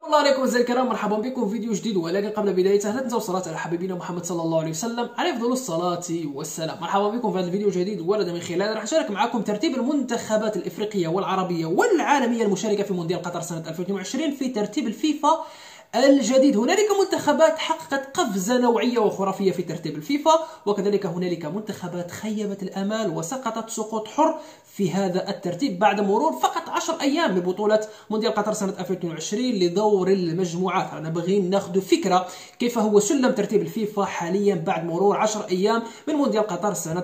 الله عليكم أعزائي الكرام، مرحبا بكم في فيديو جديد. ولكن قبل بدايته لا تنسوا الصلاة على حبيبنا محمد صلى الله عليه وسلم عليه أفضل الصلاة والسلام. مرحبا بكم في هذا الفيديو الجديد، والذي من خلاله راح أشارك معكم ترتيب المنتخبات الإفريقية والعربية والعالمية المشاركة في مونديال قطر سنة 2022 في ترتيب الفيفا الجديد. هنالك منتخبات حققت قفزة نوعية وخرافية في ترتيب الفيفا، وكذلك هنالك منتخبات خيبت الآمال وسقطت سقوط حر في هذا الترتيب بعد مرور فقط 10 أيام من بطولة مونديال قطر سنة 2022 لدور المجموعات. أنا بغي ناخذ فكرة كيف هو سلم ترتيب الفيفا حاليا بعد مرور 10 أيام من مونديال قطر سنة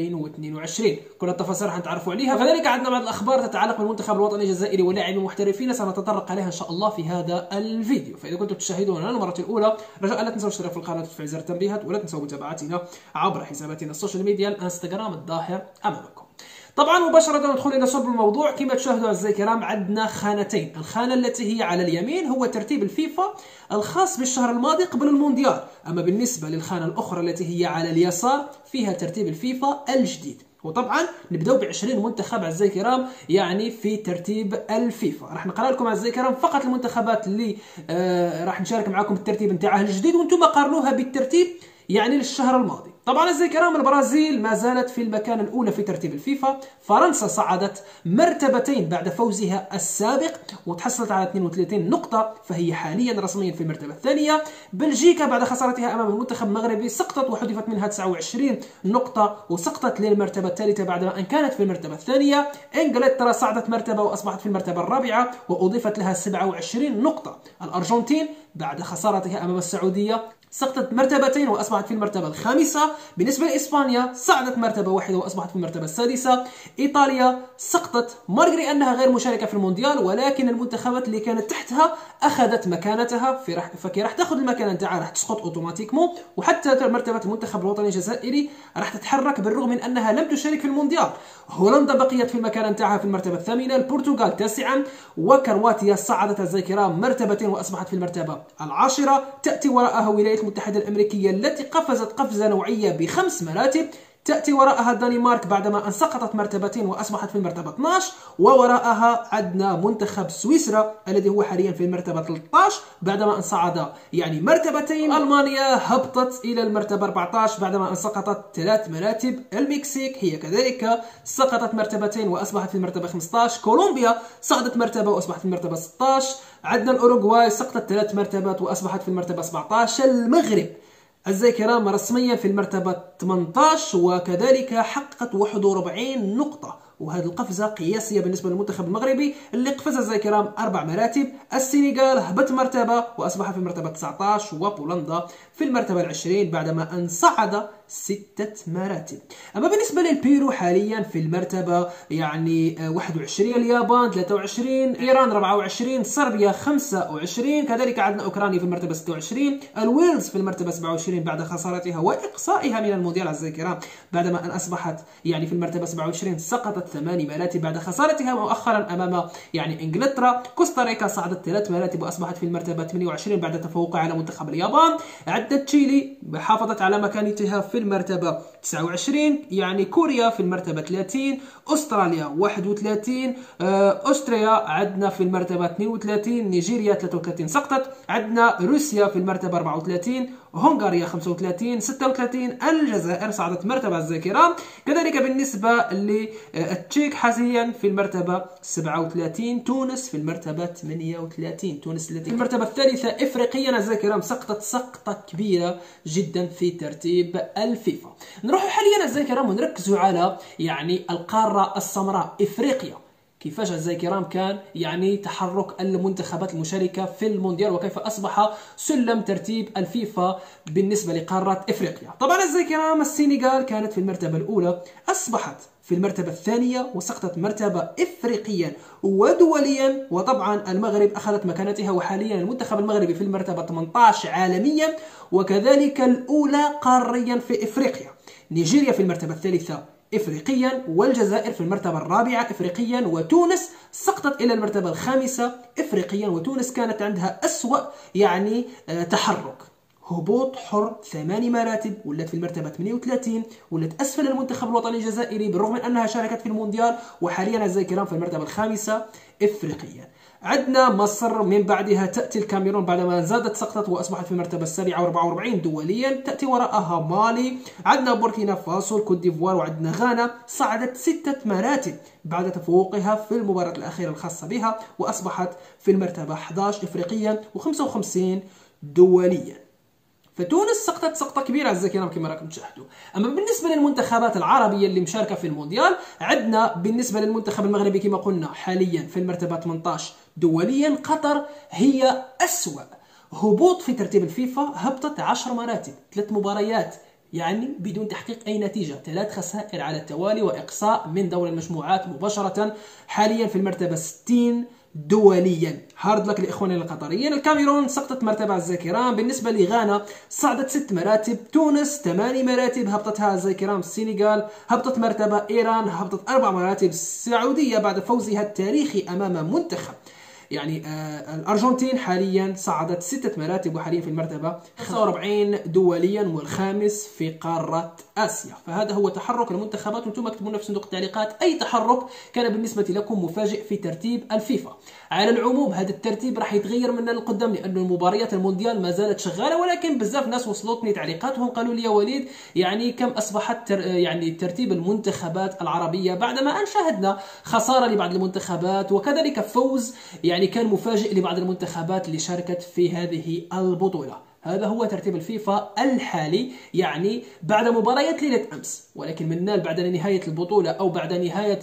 2022. كل التفاصيل راح نتعرفوا عليها، وكذلك عندنا بعض الأخبار تتعلق بالمنتخب الوطني الجزائري ولاعبين محترفين سنتطرق عليها إن شاء الله في هذا الفيديو. فإذا كنتم تشاهدوننا للمرة الأولى رجاء لا تنسوا الاشتراك في القناة وتفعيل زر التنبيهات، ولا تنسوا متابعتنا عبر حساباتنا السوشيال ميديا الانستغرام الظاهر أمامكم. طبعا مباشرة ندخل إلى صلب الموضوع. كما تشاهدوا أعزائي الكرام عندنا خانتين، الخانة التي هي على اليمين هو ترتيب الفيفا الخاص بالشهر الماضي قبل المونديال، أما بالنسبة للخانة الأخرى التي هي على اليسار فيها ترتيب الفيفا الجديد. وطبعا نبداو ب 20 منتخب اعزائي الكرام يعني في ترتيب الفيفا. راح نقرا لكم اعزائي الكرام فقط المنتخبات اللي راح نشارك معكم الترتيب نتاعها الجديد، وانتم قارنوها بالترتيب يعني للشهر الماضي. طبعا اعزائي الكرام البرازيل ما زالت في المكان الاولى في ترتيب الفيفا، فرنسا صعدت مرتبتين بعد فوزها السابق وتحصلت على 32 نقطة، فهي حاليا رسميا في المرتبة الثانية. بلجيكا بعد خسارتها امام المنتخب المغربي سقطت وحذفت منها 29 نقطة وسقطت للمرتبة الثالثة بعدما ان كانت في المرتبة الثانية. انجلترا صعدت مرتبة واصبحت في المرتبة الرابعة واضيفت لها 27 نقطة. الارجنتين بعد خسارتها امام السعودية سقطت مرتبتين واصبحت في المرتبه الخامسه. بالنسبه لاسبانيا صعدت مرتبه واحده واصبحت في المرتبه السادسه. ايطاليا سقطت مرغري انها غير مشاركه في المونديال، ولكن المنتخبات اللي كانت تحتها اخذت مكانتها فكي راح تاخذ المكانه نتاعها راح تسقط اوتوماتيكمون، وحتى مرتبه المنتخب الوطني الجزائري راح تتحرك بالرغم من انها لم تشارك في المونديال. هولندا بقيت في المكانه نتاعها في المرتبه الثامنه، البرتغال تاسعا، وكرواتيا صعدت اعزائي الكرام مرتبتين واصبحت في المرتبه العاشره. تاتي وراءها الولايات المتحدة الأمريكية التي قفزت قفزة نوعية ب5 مراتب. تأتي وراءها الدنمارك بعدما أن سقطت مرتبتين وأصبحت في المرتبة 12، ووراءها عندنا منتخب سويسرا الذي هو حاليا في المرتبة 13 بعدما أن صعد يعني مرتبتين. ألمانيا هبطت إلى المرتبة 14 بعدما أن سقطت 3 مراتب. المكسيك هي كذلك سقطت مرتبتين وأصبحت في المرتبة 15. كولومبيا صعدت مرتبة وأصبحت في المرتبة 16. عندنا الأوروغواي سقطت 3 مرتبات وأصبحت في المرتبة 17. المغرب أعزائي الكرام رسميا في المرتبة 18 وكذلك حققت 41 نقطة، وهذه القفزة قياسية بالنسبة للمنتخب المغربي اللي قفز أعزائي الكرام 4 مراتب. السنغال هبط مرتبة وأصبح في المرتبة 19، وبولندا في المرتبة 20 بعدما أن صعد 6 مراتب. أما بالنسبة للبيرو حاليا في المرتبة يعني 21، اليابان 23، إيران 24، صربيا 25، كذلك عندنا أوكرانيا في المرتبة 26، الويلز في المرتبة 27 بعد خسارتها وإقصائها من المونديال أعزائي الكرام بعدما أن أصبحت يعني في المرتبة 27 سقطت 8 مراتب بعد خسارتها مؤخرا أمام يعني إنجلترا. كوستاريكا صعدت 3 مراتب وأصبحت في المرتبة 28 بعد تفوقها على منتخب اليابان. عندنا تشيلي حافظت على مكانتها في المرتبة 29، يعني كوريا في المرتبة 30، أستراليا 31، أستريا عندنا في المرتبة 32، نيجيريا 33 سقطت، عندنا روسيا في المرتبة 34، هنغاريا 35، 36 الجزائر صعدت مرتبة أعزائي الكرام. كذلك بالنسبة للتشيك حاليا في المرتبة 37، تونس في المرتبة 38، تونس التي في المرتبة الثالثة إفريقيا أعزائي الكرام سقطت سقطة كبيرة جدا في ترتيب الفيفا. نروح حاليا أعزائي الكرام ونركزوا على يعني القارة السمراء إفريقيا. كيفاش أعزائي الكرام كان يعني تحرك المنتخبات المشاركة في المونديال وكيف أصبح سلم ترتيب الفيفا بالنسبة لقارة إفريقيا. طبعا أعزائي الكرام السنغال كانت في المرتبة الأولى، أصبحت في المرتبة الثانية وسقطت مرتبة إفريقيا ودوليا. وطبعا المغرب أخذت مكانتها وحاليا المنتخب المغربي في المرتبة 18 عالميا وكذلك الأولى قاريا في إفريقيا. نيجيريا في المرتبة الثالثة إفريقيا، والجزائر في المرتبة الرابعة إفريقيا، وتونس سقطت إلى المرتبة الخامسة إفريقيا. وتونس كانت عندها أسوأ يعني تحرك، هبوط حر 8 مراتب، ولات في المرتبة 38، ولات أسفل المنتخب الوطني الجزائري بالرغم من أنها شاركت في المونديال، وحاليا أعزائي الكرام في المرتبة الخامسة إفريقيا. عندنا مصر، من بعدها تأتي الكاميرون بعدما زادت سقطت وأصبحت في المرتبة السابعة 44 دوليا. تأتي وراءها مالي، عندنا بوركينا فاسو، الكوت ديفوار، وعندنا غانا صعدت 6 مراتب بعد تفوقها في المباراة الأخيرة الخاصة بها وأصبحت في المرتبة 11 إفريقيا و55 دوليا. فتونس سقطت سقطة كبيرة أعزائي الكرام كما راكم تشاهدوا. أما بالنسبة للمنتخبات العربية اللي مشاركة في المونديال، عندنا بالنسبة للمنتخب المغربي كما قلنا حاليا في المرتبة 18 دوليا. قطر هي أسوأ هبوط في ترتيب الفيفا، هبطت 10 مراتب، 3 مباريات يعني بدون تحقيق أي نتيجة، 3 خسائر على التوالي وإقصاء من دور المجموعات مباشرة، حاليا في المرتبة 60 دوليا. هارد لك لاخواننا القطريين. الكاميرون سقطت مرتبه اعزائي الكرام. بالنسبه لغانا صعدت 6 مراتب، تونس 8 مراتب هبطتها اعزائي الكرام، السنغال هبطت مرتبه، ايران هبطت 4 مراتب، السعوديه بعد فوزها التاريخي امام منتخب يعني الأرجنتين حاليا صعدت 6 مراتب وحاليا في المرتبة 45 دوليا والخامس في قارة آسيا. فهذا هو تحرك المنتخبات، وانتم اكتبوا لنا في صندوق التعليقات أي تحرك كان بالنسبة لكم مفاجئ في ترتيب الفيفا. على العموم هذا الترتيب راح يتغير من القدام لأنه المباريات المونديال ما زالت شغالة، ولكن بزاف ناس وصلتني تعليقاتهم قالوا لي يا وليد يعني كم أصبحت يعني ترتيب المنتخبات العربية بعدما أن شاهدنا خسارة لبعض المنتخبات وكذلك فوز يعني كان مفاجئ لبعض المنتخبات اللي شاركت في هذه البطولة. هذا هو ترتيب الفيفا الحالي يعني بعد مباريات ليلة أمس، ولكن من نال بعد نهاية البطولة أو بعد نهاية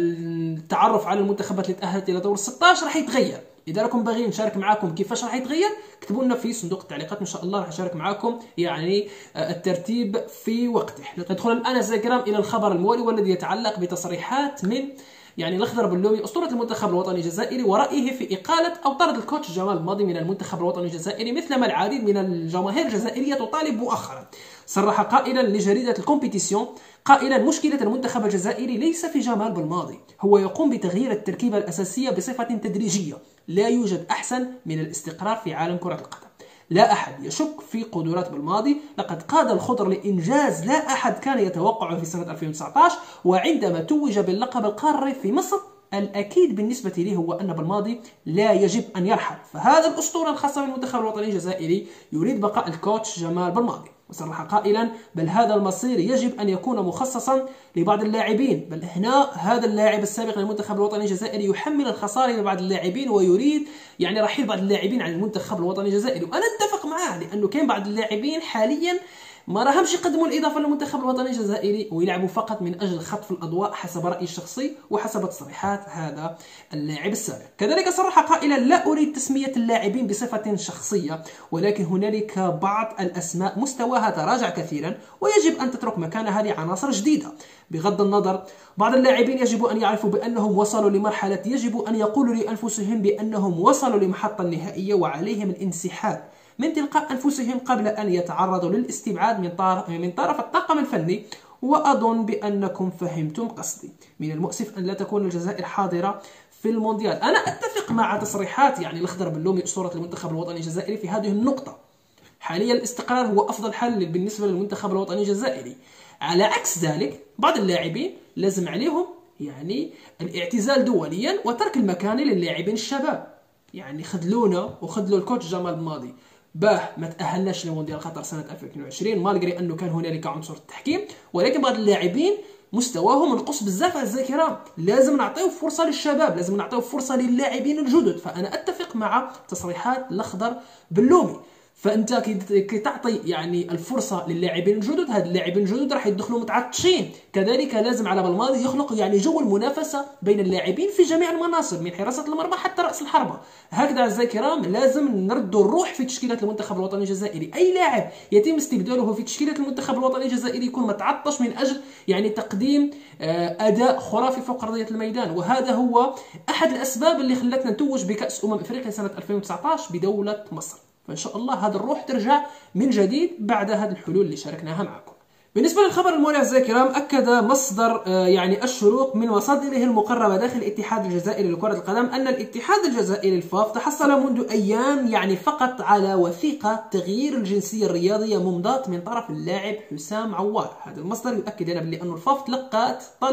التعرف على المنتخبات اللي تأهلت إلى دور 16 راح يتغير. إذا راكم باغيين نشارك معاكم كيفاش راح يتغير اكتبوا لنا في صندوق التعليقات، إن شاء الله راح نشارك معاكم يعني الترتيب في وقته. ندخل الآن أعزائي الكرام إلى الخبر الموالي والذي يتعلق بتصريحات من يعني الأخضر بلومي أسطورة المنتخب الوطني الجزائري ورأيه في إقالة أو طرد الكوتش جمال الماضي من المنتخب الوطني الجزائري، مثلما العديد من الجماهير الجزائرية تطالب مؤخرا. صرح قائلا لجريدة الكومبيتيسيون قائلا مشكلة المنتخب الجزائري ليس في جمال بالماضي، هو يقوم بتغيير التركيبة الأساسية بصفة تدريجية، لا يوجد أحسن من الاستقرار في عالم كرة القدم. لا أحد يشك في قدرات بالماضي، لقد قاد الخضر لإنجاز لا أحد كان يتوقعه في سنة 2019، وعندما توج باللقب القاري في مصر الأكيد بالنسبة لي هو أن بالماضي لا يجب أن يرحل. فهذا الأسطورة الخاصة بالمنتخب الوطني الجزائري يريد بقاء الكوتش جمال بالماضي، وصرح قائلا بل هذا المصير يجب أن يكون مخصصا لبعض اللاعبين، بل هنا هذا اللاعب السابق للمنتخب الوطني الجزائري يحمل الخسارة لبعض اللاعبين ويريد يعني رحيل بعض اللاعبين عن المنتخب الوطني الجزائري. وأنا اتفق معه لأنه كان بعض اللاعبين حاليا ما راهمش يقدموا الإضافة للمنتخب الوطني الجزائري ويلعبوا فقط من أجل خطف الأضواء حسب رأيي الشخصي وحسب تصريحات هذا اللاعب السابق. كذلك صرح قائلا لا أريد تسمية اللاعبين بصفة شخصية، ولكن هنالك بعض الأسماء مستواها تراجع كثيرا ويجب أن تترك مكانها لعناصر جديدة. بغض النظر بعض اللاعبين يجب أن يعرفوا بأنهم وصلوا لمرحلة يجب أن يقولوا لأنفسهم بأنهم وصلوا لمحطة نهائية وعليهم الانسحاب من تلقاء أنفسهم قبل أن يتعرضوا للاستبعاد من طرف الطاقم الفني، وأظن بأنكم فهمتم قصدي. من المؤسف أن لا تكون الجزائر حاضرة في المونديال. أنا أتفق مع تصريحات يعني الأخضر بلومي أسطورة المنتخب الوطني الجزائري في هذه النقطة. حاليا الاستقرار هو أفضل حل بالنسبة للمنتخب الوطني الجزائري. على عكس ذلك بعض اللاعبين لازم عليهم يعني الاعتزال دوليا وترك المكان للاعبين الشباب. يعني خذلونا وخذلوا الكوتش جمال الماضي باه ما تأهلناش لمونديال قطر سنة 2022 مالغري أنه كان هنالك عنصر التحكيم، ولكن بعض اللاعبين مستواهم منقص بزاف أعزائي الكرام. لازم نعطيو فرصة للشباب، لازم نعطيو فرصة للاعبين الجدد. فأنا أتفق مع تصريحات الأخضر بلومي. فانت كي تعطي يعني الفرصه للاعبين الجدد، هاد اللاعبين الجدد راح يدخلوا متعطشين. كذلك لازم على بالماضي يخلق يعني جو المنافسه بين اللاعبين في جميع المناصب من حراسه المرمى حتى راس الحربه. هكذا اعزائي الكرام لازم نردوا الروح في تشكيله المنتخب الوطني الجزائري. اي لاعب يتم استبداله في تشكيله المنتخب الوطني الجزائري يكون متعطش من اجل يعني تقديم اداء خرافي فوق ارضيه الميدان، وهذا هو احد الاسباب اللي خلتنا نتوج بكاس افريقيا سنه 2019 بدوله مصر. فإن شاء الله هذا الروح ترجع من جديد بعد هذه الحلول اللي شاركناها معكم. بالنسبة للخبر المولي أعزائي الكرام، أكد مصدر يعني الشروق من مصادره المقربة داخل الاتحاد الجزائري لكرة القدم أن الاتحاد الجزائري الفاف تحصل منذ أيام يعني فقط على وثيقة تغيير الجنسية الرياضية ممضاة من طرف اللاعب حسام عوار. هذا المصدر يؤكد لنا بأن الفاف تلقت طلب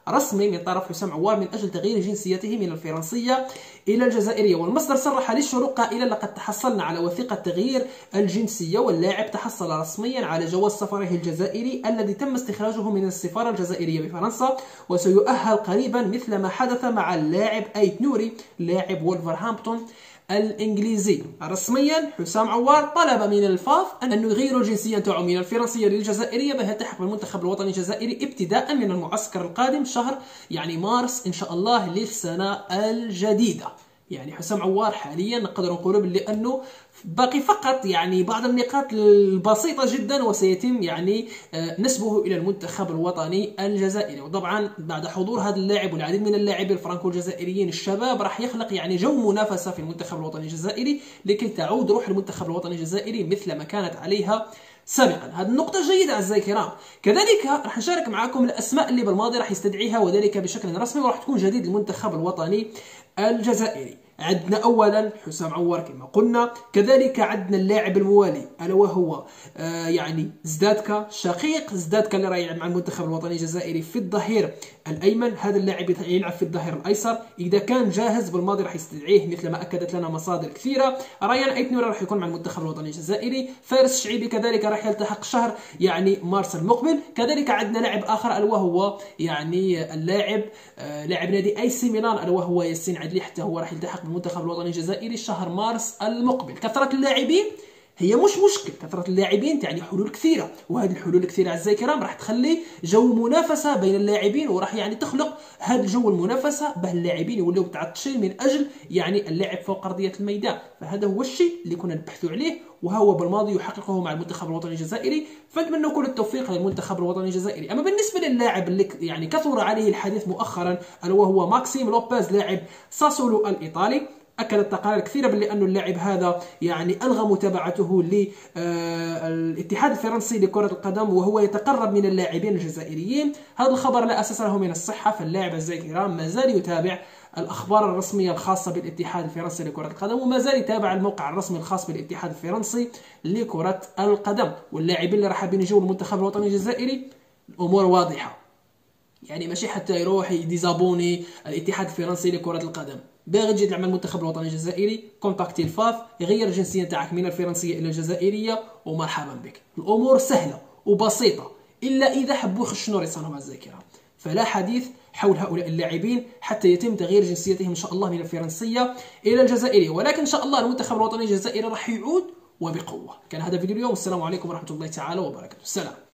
رسمي من طرف حسام عوار من أجل تغيير جنسيته من الفرنسية إلى الجزائرية. والمصدر صرح للشروق قائلا: لقد تحصلنا على وثيقة تغيير الجنسية، واللاعب تحصل رسميا على جواز سفره الجزائري الذي تم استخراجه من السفارة الجزائرية بفرنسا، وسيؤهل قريبا مثل ما حدث مع اللاعب أيت نوري لاعب وولفرهامبتون الإنجليزي. رسميا حسام عوار طلب من الفاف أن يغيروا الجنسية نتاعو من الفرنسية للجزائرية باه يلتحق بالمنتخب الوطني الجزائري ابتداء من المعسكر القادم شهر مارس إن شاء الله للسنة الجديدة. حسام عوار حاليا نقدر نقولوا باللي أنه باقي فقط بعض النقاط البسيطة جدا وسيتم نسبه إلى المنتخب الوطني الجزائري. وطبعا بعد حضور هذا اللاعب والعديد من اللاعبين الفرنكو الجزائريين الشباب راح يخلق جو منافسة في المنتخب الوطني الجزائري لكي تعود روح المنتخب الوطني الجزائري مثل ما كانت عليها سابقا. هذه النقطة جيدة أعزائي الكرام. كذلك راح نشارك معكم الأسماء اللي بالماضي راح يستدعيها وذلك بشكل رسمي وراح تكون جديد المنتخب الوطني الجزائري. عندنا أولا حسام عوار كما قلنا، كذلك عندنا اللاعب الموالي ألا وهو زدادكا، شقيق زدادكا اللي راح يلعب مع المنتخب الوطني الجزائري في الظهير الأيمن. هذا اللاعب يلعب في الظهير الأيسر، إذا كان جاهز بالماضي راح يستدعيه مثل ما أكدت لنا مصادر كثيرة. ريان أيت نوري راح يكون مع المنتخب الوطني الجزائري. فارس الشعيبي كذلك راح يلتحق شهر مارس المقبل. كذلك عندنا لاعب آخر ألا وهو اللاعب لاعب نادي أي سي ميلان ألا وهو ياسين عدلي، حتى هو راح يلتحق بالمنتخب الوطني الجزائري شهر مارس المقبل. كثرة اللاعبين هي مش مشكل، كثرة اللاعبين تعني حلول كثيرة، وهذه الحلول الكثيرة أعزائي الكرام راح تخلي جو منافسة بين اللاعبين وراح تخلق هذا الجو المنافسة باه اللاعبين يوليو متعطشين من أجل اللعب فوق أرضية الميدان. فهذا هو الشيء اللي كنا نبحثوا عليه وهو بالماضي يحققه مع المنتخب الوطني الجزائري. فنتمنى كل التوفيق للمنتخب الوطني الجزائري. أما بالنسبة للاعب اللي كثر عليه الحديث مؤخرا ألا وهو ماكسيم لوبيز لاعب ساسولو الإيطالي، أكدت تقارير كثيرة بأن اللاعب هذا ألغى متابعته للاتحاد الفرنسي لكرة القدم وهو يتقرب من اللاعبين الجزائريين. هذا الخبر لا أساس له من الصحة، فاللاعب أعزائي الكرام ما زال يتابع الأخبار الرسمية الخاصة بالاتحاد الفرنسي لكرة القدم وما زال يتابع الموقع الرسمي الخاص بالاتحاد الفرنسي لكرة القدم. واللاعبين اللي راح يجوا المنتخب الوطني الجزائري الأمور واضحة، ماشي حتى يروح يديزابوني الاتحاد الفرنسي لكرة القدم. باغي تجي تلعب مع المنتخب الوطني الجزائري كونتاكتي الفاف يغير الجنسية تاعك من الفرنسية إلى الجزائرية ومرحبا بك. الأمور سهلة وبسيطة إلا إذا حبوا يخشنوا رصانهم أعزائي الكرام. فلا حديث حول هؤلاء اللاعبين حتى يتم تغيير جنسيتهم إن شاء الله من الفرنسية إلى الجزائرية، ولكن إن شاء الله المنتخب الوطني الجزائري راح يعود وبقوة. كان هذا فيديو اليوم، والسلام عليكم ورحمة الله تعالى وبركاته. السلام.